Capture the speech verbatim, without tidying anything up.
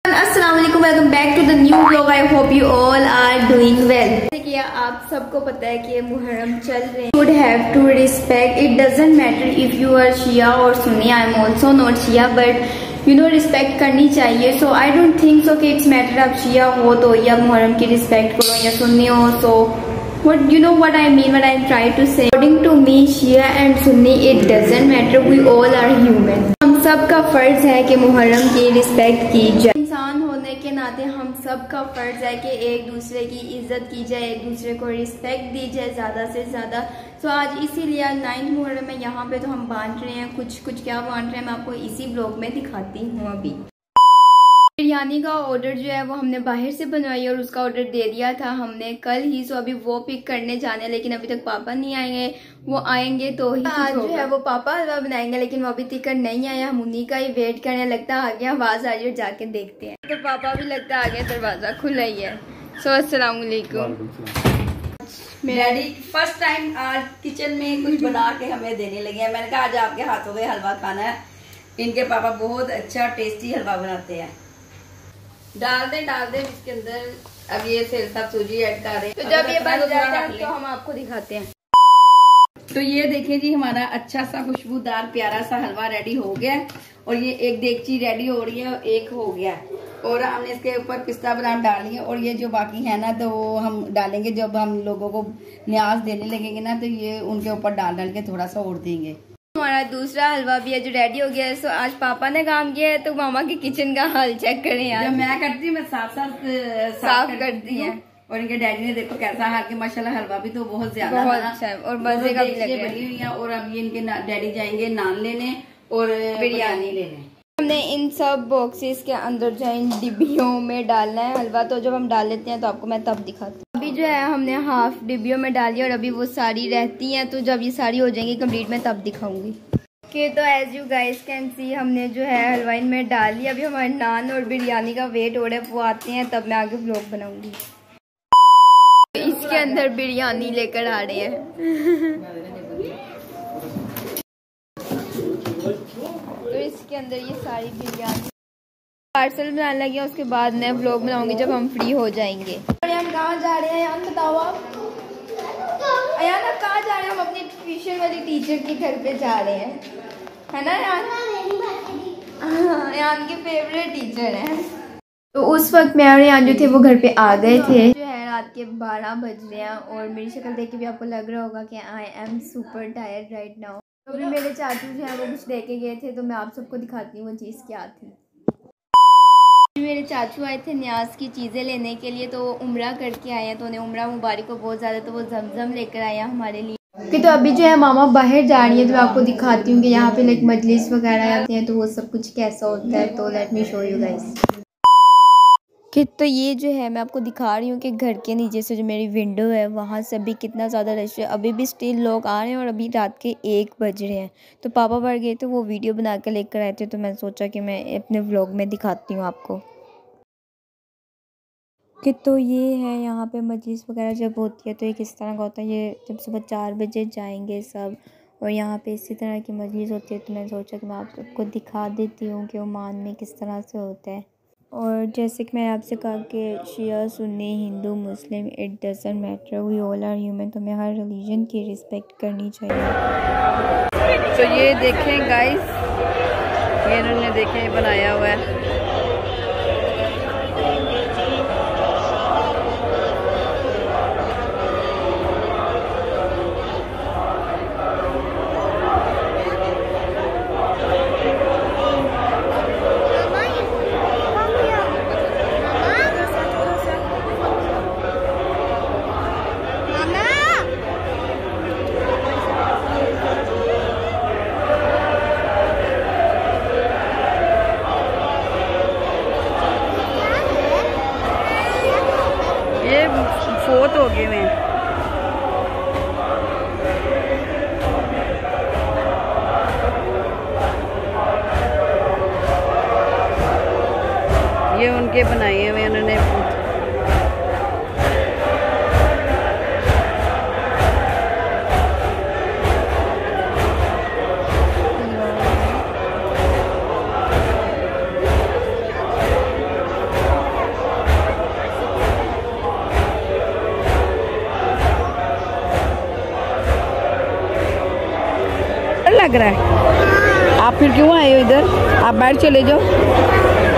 अस्सलाम वालेकुम, welcome back to the new vlog. I hope you all are doing well. देखिए, आप सबको पता है कि मुहर्रम चल रहे हैं। Would have to respect. It doesn't matter if you are Shia or Sunni. I am also not Shia, but you know respect करनी चाहिए. So I don't think so कि it's matter आप Shia हो तो या मुहर्रम की respect करो या सुन्नी हो. So what you know what I mean, what I try to say. According to me, Shia and Sunni, it doesn't matter. We all are human. हम सबका फर्ज है कि मुहर्रम की रिस्पेक्ट की जाए। इंसान होने के नाते हम सबका फर्ज है कि एक दूसरे की इज्जत की जाए, एक दूसरे को रिस्पेक्ट दी जाए ज़्यादा से ज़्यादा। तो आज इसीलिए नाइन्थ मुहर्रम में यहाँ पे तो हम बांट रहे हैं कुछ कुछ क्या बांट रहे हैं मैं आपको इसी ब्लॉग में दिखाती हूँ। अभी बिरयानी का ऑर्डर जो है वो हमने बाहर से बनवाई और उसका ऑर्डर दे दिया था हमने कल ही। सो अभी वो पिक करने जाने, लेकिन अभी तक पापा नहीं आएंगे। वो आएंगे तो ही आज जो है वो पापा हलवा बनाएंगे, लेकिन वो अभी तिकट नहीं आया। हम उन्हीं का ही वेट करने लगता आ गया, आवाज आ रही है, जाके देखते हैं। तो पापा भी लगता आ गया, दरवाजा खुला ही है। सो अस्सलाम वालेकुम। डैडी फर्स्ट टाइम आज किचन में कुछ बना के हमें देने लगे हैं। मैंने कहा आज आपके हाथों का हलवा खाना है। इनके पापा बहुत अच्छा टेस्टी हलवा बनाते हैं। डाल दे डाल दे इसके अंदर। अब ये सेल सब सूजी ऐड कर रहे हैं। तो जब ये बन जाता है तो हम आपको दिखाते हैं। तो ये देखिए जी, हमारा अच्छा सा खुशबूदार प्यारा सा हलवा रेडी हो गया। और ये एक देगची रेडी हो रही है, एक हो गया। और हमने इसके ऊपर पिस्ता बादाम डाल लिए। और ये जो बाकी है ना, तो वो हम डालेंगे जब हम लोगों को न्याज देने लगेंगे ना, तो ये उनके ऊपर डाल डाल के थोड़ा सा और देंगे। हमारा दूसरा हलवा भी है जो रेडी हो गया है। सो आज पापा ने काम किया है, तो मामा की किचन का हाल चेक करें यार। जब मैं करती हूँ मैं साफ साफ साफ करती है। और इनके डैडी ने देखो कैसा हाल के माशाल्लाह हलवा भी तो बहुत ज्यादा बहुत अच्छा है और मजे का भी लग रहा है। बनी हुई है। और अब ये इनके डैडी जाएंगे नान लेने और बिरयानी लेने। हमने इन सब बॉक्सेस के अंदर जो है इन डिब्बियों में डालना है हलवा। तो जब हम डाल लेते हैं तो आपको मैं तब दिखाती हूँ। अभी जो है हमने हाफ डिब्बियों में डाली और अभी वो सारी रहती हैं। तो जब ये सारी हो जाएंगी कंप्लीट मैं तब दिखाऊंगी। कि तो as you guys can see हमने जो है हलवा इनमें डाल लिया। अभी हमारे नान और बिरयानी का वेट हो रहा है, वो आते हैं तब मैं आगे व्लॉग बनाऊंगी। इसके अंदर बिरयानी लेकर आ रहे हैं। तो इसके अंदर ये सारी बिरयानी पार्सल बनाने लगे। उसके बाद मैं व्लॉग बनाऊंगी जब हम फ्री हो जाएंगे। हम कहाँ जा रहे हैं यार, बताओ आप। अयान आप कहाँ जा रहे हैं? हम अपनी ट्यूशन वाली टीचर के घर पे जा रहे हैं, है ना यार? हाँ, यान के फेवरेट टीचर हैं। तो उस वक्त मैं और यान जो थे वो घर पे आ गए थे। जो है रात के बारह बज रहे हैं और मेरी शक्ल देख के भी आपको लग रहा होगा कि I am super tired right now. तो अभी मेरे चाचू जो है वो कुछ लेके गए थे, तो मैं आप सबको दिखाती हूँ वो चीज़ क्या थी। मेरे चाचू आए थे न्याज की चीज़ें लेने के लिए, तो वो उम्रा करके आए हैं। तो उन्हें उम्रा मुबारक हो बहुत ज़्यादा, तो वो जमजम लेकर आए हैं हमारे लिए। कि तो अभी जो है मामा बाहर जा रही है, तो मैं आपको दिखाती हूँ कि यहाँ पे लाइक मजलिस वगैरह आते हैं तो वो सब कुछ कैसा होता है। तो let me show you guys. कि तो ये जो है मैं आपको दिखा रही हूँ कि घर के नीचे से जो मेरी विंडो है वहाँ से अभी कितना ज़्यादा रश है। अभी भी स्टिल लोग आ रहे हैं और अभी रात के एक बज रहे हैं। तो पापा बढ़ गए थे, वो वीडियो बना कर लेकर आए थे। तो मैं सोचा कि मैं अपने व्लॉग में दिखाती हूँ आपको। कि तो ये है यहाँ पे मजलिस वगैरह जब होती है तो ये किस तरह का होता है। ये जब सुबह चार बजे जाएंगे सब और यहाँ पे इसी तरह की मजलिस होती है। तो मैं सोचा कि मैं आप सबको दिखा देती हूँ कि ओमान में किस तरह से होता है। और जैसे कि मैंने आपसे कहा कि Shia Sunni Hindu Muslim it doesn't matter, we all are human. तो हमें हर रिलीजन की रिस्पेक्ट करनी चाहिए। तो ये देखें गाइस, ये इन्होंने देखें बनाया हुआ है। फोत हो गए हैं। ये उनके बनाए हुए उन्होंने। लग रहा है? आप फिर क्यों आए हो इधर? आप बाहर चले जाओ।